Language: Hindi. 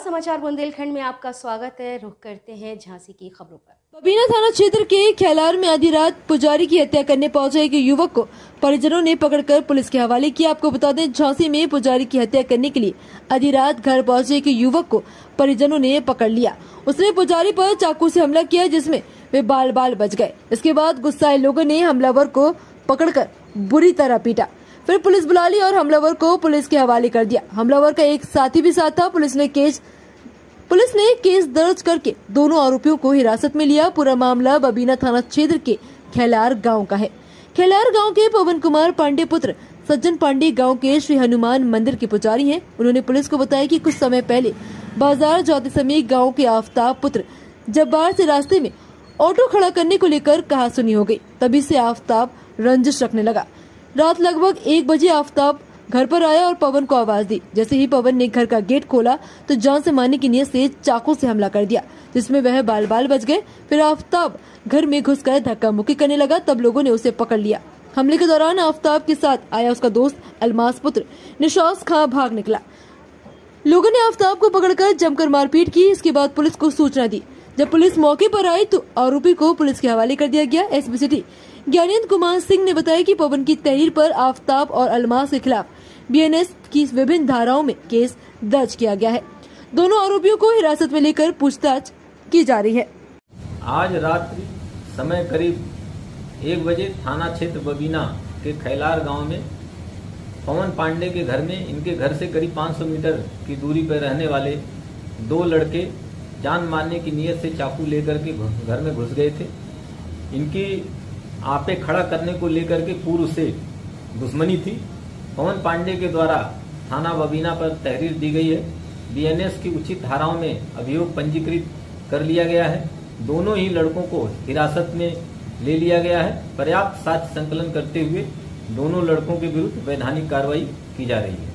समाचार बुंदेलखंड में आपका स्वागत है। रुख करते हैं झांसी की खबरों पर। बबीना थाना क्षेत्र के खेलार में आधी रात पुजारी की हत्या करने पहुंचे एक युवक को परिजनों ने पकड़कर पुलिस के हवाले किया। आपको बता दें, झांसी में पुजारी की हत्या करने के लिए आधी रात घर पहुंचे एक युवक को परिजनों ने पकड़ लिया। उसने पुजारी पर चाकू से हमला किया, जिसमें वे बाल बाल बच गए। इसके बाद गुस्साए लोगों ने हमलावर को पकड़कर बुरी तरह पीटा, फिर पुलिस बुला ली और हमलावर को पुलिस के हवाले कर दिया। हमलावर का एक साथी भी साथ था। पुलिस ने केस दर्ज करके दोनों आरोपियों को हिरासत में लिया। पूरा मामला बबीना थाना क्षेत्र के खेलार गांव का है। खेलार गांव के पवन कुमार पांडे पुत्र सज्जन पांडे गांव के श्री हनुमान मंदिर के पुजारी हैं। उन्होंने पुलिस को बताया कि कुछ समय पहले बाजार जाते समय गांव के आफ्ताब पुत्र जब्बार से रास्ते में ऑटो खड़ा करने को लेकर कहासुनी हो गई। तभी से आफ्ताब रंजिश रखने लगा। रात लगभग 1 बजे आफ्ताब घर पर आया और पवन को आवाज दी। जैसे ही पवन ने घर का गेट खोला तो जान से मारने की नीयत से चाकू से हमला कर दिया, जिसमें वह बाल बाल बच गए। फिर आफ्ताब घर में घुसकर धक्का मुक्की करने लगा, तब लोगों ने उसे पकड़ लिया। हमले के दौरान आफ्ताब के साथ आया उसका दोस्त अलमास पुत्र निशास खां भाग निकला। लोगों ने आफ्ताब को पकड़कर जमकर मारपीट की। इसके बाद पुलिस को सूचना दी। जब पुलिस मौके पर आई तो आरोपी को पुलिस के हवाले कर दिया गया। एसपी सिटी ज्ञानेंद्र कुमार सिंह ने बताया कि पवन की तहरीर पर आफ्ताब और अलमास के खिलाफ बीएनएस की विभिन्न धाराओं में केस दर्ज किया गया है। दोनों आरोपियों को हिरासत में लेकर पूछताछ की जा रही है। आज रात्रि समय करीब 1 बजे थाना क्षेत्र बबीना के खैलार गांव में पवन पांडे के घर में, इनके घर से करीब 500 मीटर की दूरी पर रहने वाले 2 लड़के जान मारने की नीयत से चाकू लेकर के घर में घुस गए थे। इनकी आपे खड़ा करने को लेकर के पूर्व से दुश्मनी थी। पवन पांडे के द्वारा थाना बबीना पर तहरीर दी गई है। बीएनएस की उचित धाराओं में अभियोग पंजीकृत कर लिया गया है। दोनों ही लड़कों को हिरासत में ले लिया गया है। पर्याप्त साक्ष्य संकलन करते हुए दोनों लड़कों के विरुद्ध वैधानिक कार्रवाई की जा रही है।